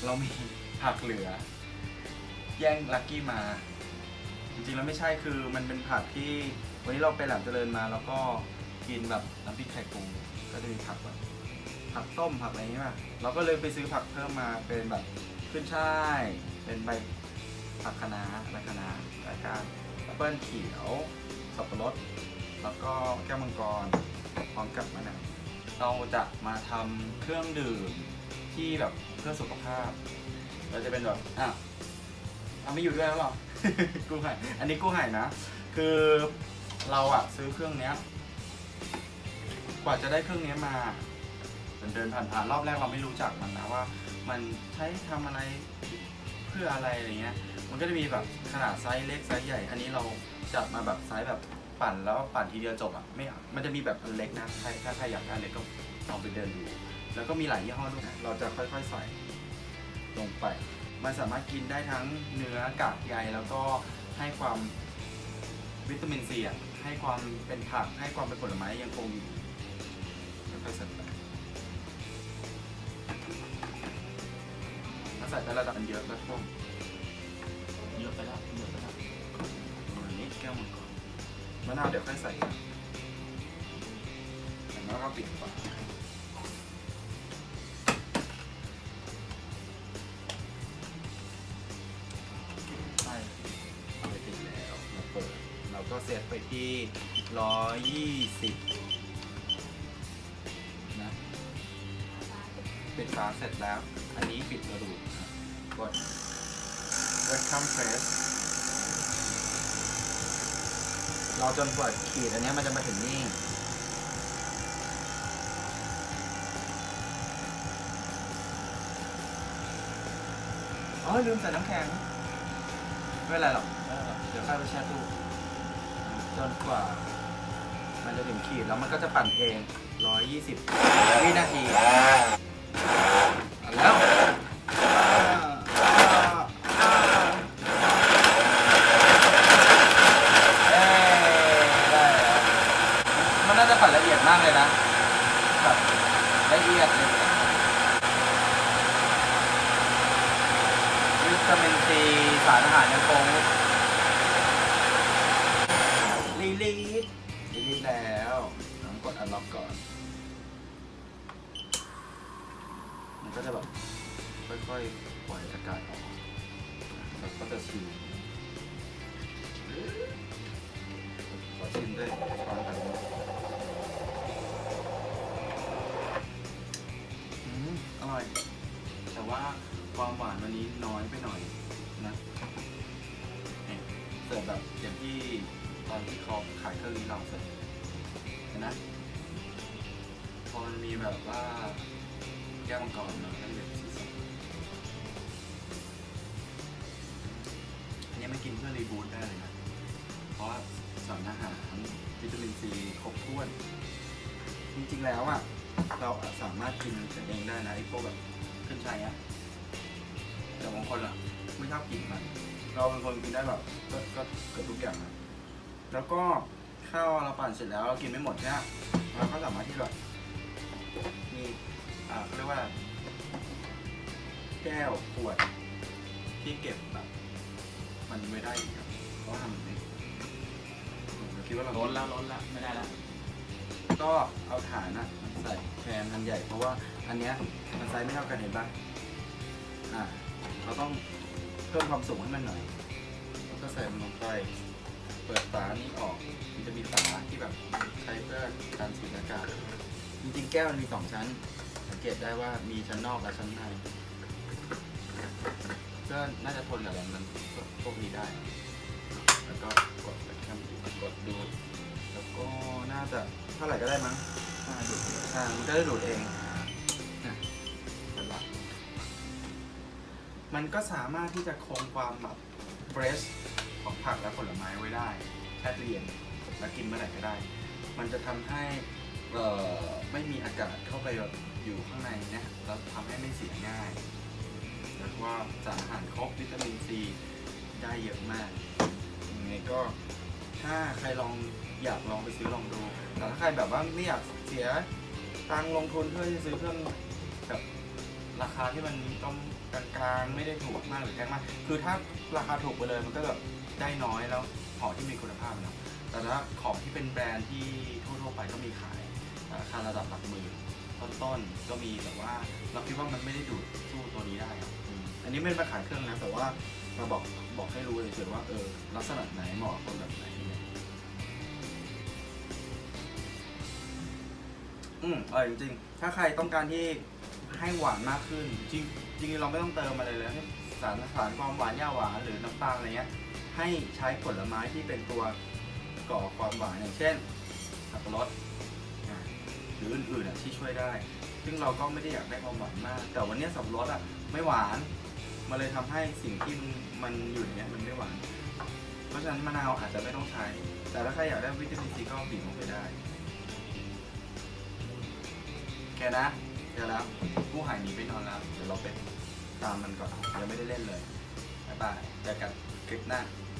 เรามีผักเหลือแย่งลักกี้มาจริงๆแล้วไม่ใช่คือมันเป็นผักที่วันนี้เราไปแหลมเจริญมาแล้วก็กินแบบน้ำพริกไข่ปูก็จะมีผักแบบผักต้มผักอะไรนี้มาเราก็เลยไปซื้อผักเพิ่มมาเป็นแบบขึ้นช่ายเป็นใบผักคะน้าใบคะน้าแล้วก็แอปเปิ้ลเขียวสับปะรดแล้วก็แก้วมังกรพร้อมกับมะนาวเราจะมาทำเครื่องดื่มที่แบบเพื่อสุขภาพเราจะเป็นแบบไม่อยู่ด้วยแล้วหรอ กู้ไห่อันนี้กู้ไห่นะคือเราซื้อเครื่องเนี้ยกว่าจะได้เครื่องนี้มาเดินผ่านรอบแรกเราไม่รู้จักมันนะว่ามันใช้ทำอะไรเพื่ออะไรอะไรเงี้ยมันก็จะมีแบบขนาดไซส์เล็กไซส์ใหญ่อันนี้เราจัดมาแบบไซส์แบบปั่นแล้วปั่นทีเดียวจบไม่มันจะมีแบบเล็กนะถ้าใครอยากได้เล็กก็ลองไปเดินดูแล้วก็มีหลายยี่ห้อด้วยนะเราจะค่อยๆใส่ลงไปมันสามารถกินได้ทั้งเนื้อกากใยแล้วก็ให้ความวิตามินซีให้ความเป็นผักให้ความเป็นผลไม้ยังคงอยู่ค่อยๆใส่ไปถ้าใส่ไประดับมันเยอะก็ท่วมเยอะไปแล้วอันนี้แก้วมังกรมะนาวเดี๋ยวค่อยใส่แล้วก็ปิดฝาก็เซตไปที่120นะปิดฝาเสร็จแล้วอันนี้ปิดกระดูกกด welcome press รอจนกว่าขีดอันนี้มันจะมาถึงนี่ลืมใส่น้ำแข็งไม่เป็นไรหรอกเดี๋ยวค่อยไปแช่ตู้จนกว่ามันจะถึงขีดแล้วมันก็จะปั่นเอง120 วินาทีแล้วมันน่าจะปั่นละเอียดมากเลยนะแบบละเอียดเลยวิตามินซีสารอาหารยังคงลีดแล้วต้องกดอันล็อกก่อนมันก็จะแบบค่อยๆปล่อยอากาศออกแล้วก็จะชิมขอชิมด้วยช้อนกันอร่อยแต่ว่าความหวานวันนี้น้อยไปหน่อยนะเสิร์ฟแบบอย่างที่ตอนที่เขาขายเครื่องนี้เราเสร็จนะพอมันมีแบบว่าแก้วมังกรเนาะแล้วเด็ดสีสันอันนี้ไม่กินเพื่อรีบูทได้เลยนะเพราะสารอาหารวิตามินซีครบถ้วนจริงๆแล้วเราสามารถกินเองได้นะไอ้พวกแบบขึ้นช่ายแต่บางคนไม่ชอบกินมันเราเป็นคนกินได้แบบก็เกือบทุกอย่างนะแล้วก็ข้าวเราปั่นเสร็จแล้วเรากินไม่หมดเนี่ยเราก็สามารถที่แบบมีเขาเรียกว่าแก้วขวดที่เก็บแบบมันไม่ได้อีกครับเพราะทำแบบนี้เราคิดว่าเราล้นแล้วไม่ได้แล้วก็เอาฐานใส่แทนอันใหญ่เพราะว่าอันเนี้ยมันไซส์ไม่เท่ากันเห็นปะเราต้องเพิ่มความสูงให้มันหน่อยแล้วก็ใส่มันลงไปเปิดฝานี้ออกมันจะมีฝาที่แบบใช้เพื่อการสูดอากาศจริงๆแก้วมันมี2 ชั้นสังเกตได้ว่ามีชั้นนอกและชั้นในก็น่าจะทนกับแรงดันพวกนี้ได้แล้วก็กดกดดูแล้วก็น่าจะเท่าไหร่ก็ได้มั้งดูดมันก็จะดูดเองมันก็สามารถที่จะคงความแบบเฟรชของผักและผลไม้ไว้ได้แช่ตู้เย็นแล้วกินเมื่อไหร่ก็ได้ มันจะทำให้ไม่มีอากาศเข้าไปอยู่ข้างในนะแล้วทำให้ไม่เสียง่ายแล้วว่าสารอาหารครบวิตามินซีได้เยอะมากยังไงก็ถ้าใครอยากลองไปซื้อลองดูแต่ถ้าใครแบบว่าไม่อยากเสียตังลงทุนเพื่อจะซื้อเครื่องแบบราคาที่มันก็กลางๆไม่ได้ถูกมากหรือแพงมากคือถ้าราคาถูกไปเลยมันก็แบบได้น้อยแล้วของที่มีคุณภาพนะแต่ถ้าของที่เป็นแบรนด์ที่ทั่วๆไปก็มีขายราคาระดับหลักหมื่นต้นๆก็มีแต่ว่าเราคิดว่ามันไม่ได้ดูดสู้ตัวนี้ได้ครับอันนี้ไม่ได้มาขายเครื่องนะแต่ว่ามาบอกให้รู้เฉยๆว่าลักษณะไหนเหมาะกับคนแบบไหนเนี่ยจริงๆถ้าใครต้องการที่ให้หวานมากขึ้นจริงๆเราไม่ต้องเติมอะไรเลยให้สารความหวานย่าหวานหรือน้ำตาลอะไรเงี้ยให้ใช้ผลไม้ที่เป็นตัวก่อความหวานอย่างเช่นสับปะรดหรืออื่นๆที่ช่วยได้ซึ่งเราก็ไม่ได้อยากได้ความหวานมากแต่วันนี้สับปะรดไม่หวานมันเลยทำให้สิ่งที่มันอยู่ในนี้มันไม่หวานเพราะฉะนั้นมะนาวอาจจะไม่ต้องใช้แต่ถ้าใครอยากได้วิตามินซีก็บีบลงไปได้แค่นะเดี๋ยวแล้วผู้หายหนีไปนอนแล้วเดี๋ยวเราไปตามมันก่อนยังไม่ได้เล่นเลยบ๊ายบายเจอกันคลิปหน้า